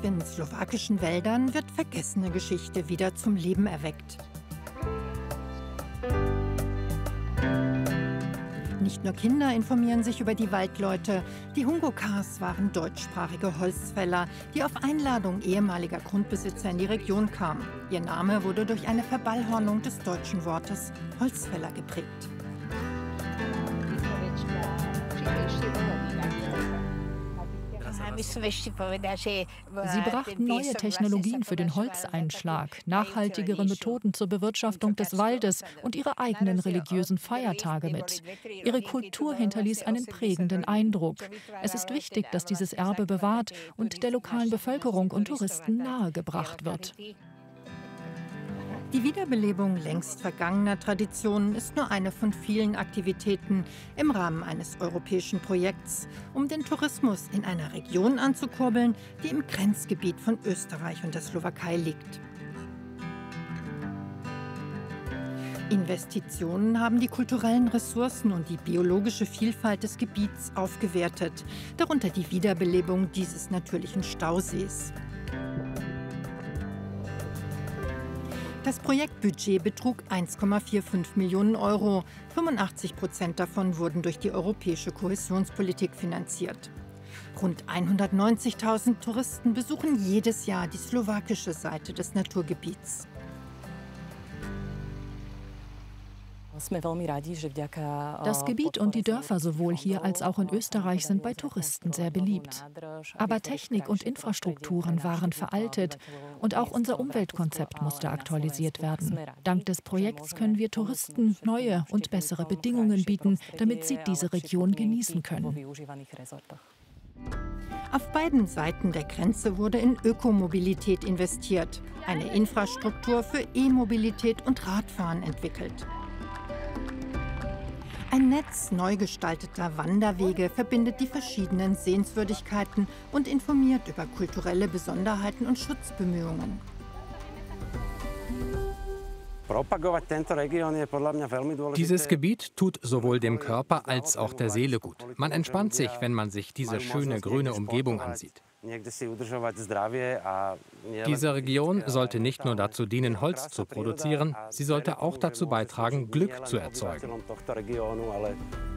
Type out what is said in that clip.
in slowakischen Wäldern wird vergessene Geschichte wieder zum Leben erweckt. Nicht nur Kinder informieren sich über die Waldleute. Die Hungokars waren deutschsprachige Holzfäller, die auf Einladung ehemaliger Grundbesitzer in die Region kamen. Ihr Name wurde durch eine Verballhornung des deutschen Wortes Holzfäller geprägt. Sie brachten neue Technologien für den Holzeinschlag, nachhaltigere Methoden zur Bewirtschaftung des Waldes und ihre eigenen religiösen Feiertage mit. Ihre Kultur hinterließ einen prägenden Eindruck. Es ist wichtig, dass dieses Erbe bewahrt und der lokalen Bevölkerung und Touristen nahegebracht wird. Die Wiederbelebung längst vergangener Traditionen ist nur eine von vielen Aktivitäten im Rahmen eines europäischen Projekts, um den Tourismus in einer Region anzukurbeln, die im Grenzgebiet von Österreich und der Slowakei liegt. Investitionen haben die kulturellen Ressourcen und die biologische Vielfalt des Gebiets aufgewertet, darunter die Wiederbelebung dieses natürlichen Stausees. Das Projektbudget betrug 1,45 Millionen Euro. 85% davon wurden durch die europäische Kohäsionspolitik finanziert. Rund 190.000 Touristen besuchen jedes Jahr die slowakische Seite des Naturgebiets. Das Gebiet und die Dörfer sowohl hier als auch in Österreich sind bei Touristen sehr beliebt. Aber Technik und Infrastrukturen waren veraltet und auch unser Umweltkonzept musste aktualisiert werden. Dank des Projekts können wir Touristen neue und bessere Bedingungen bieten, damit sie diese Region genießen können. Auf beiden Seiten der Grenze wurde in Ökomobilität investiert, eine Infrastruktur für E-Mobilität und Radfahren entwickelt. Ein Netz neu gestalteter Wanderwege verbindet die verschiedenen Sehenswürdigkeiten und informiert über kulturelle Besonderheiten und Schutzbemühungen. Dieses Gebiet tut sowohl dem Körper als auch der Seele gut. Man entspannt sich, wenn man sich diese schöne grüne Umgebung ansieht. Diese Region sollte nicht nur dazu dienen, Holz zu produzieren, sie sollte auch dazu beitragen, Glück zu erzeugen.